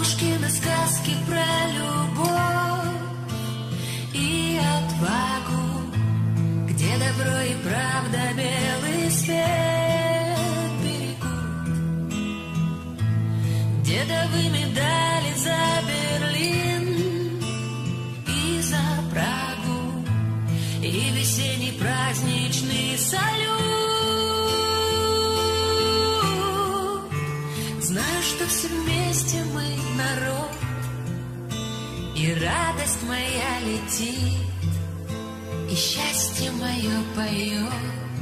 бабушкины сказки про любовь и отвагу, где добро и правда белый свет берегут, дедовы медали за Берлин и за Прагу, и весенний праздничный салют. Знаю, что все вместе мы народ, и радость моя летит, и счастье мое поет.